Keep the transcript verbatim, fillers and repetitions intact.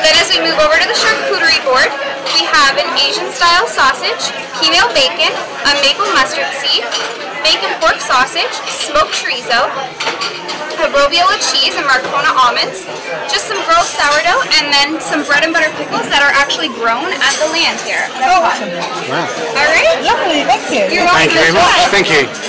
Then as we move over to the charcuterie board, we have an Asian-style sausage, quinoa bacon, a maple mustard seed, bacon pork sausage, smoked chorizo, a roviola cheese and Marcona almonds, just some grilled sourdough, and then some bread and butter pickles that are actually grown at the land here. Oh, awesome. Wow. All right? Lovely, thank you. You're welcome. Thank you very much. Thank you.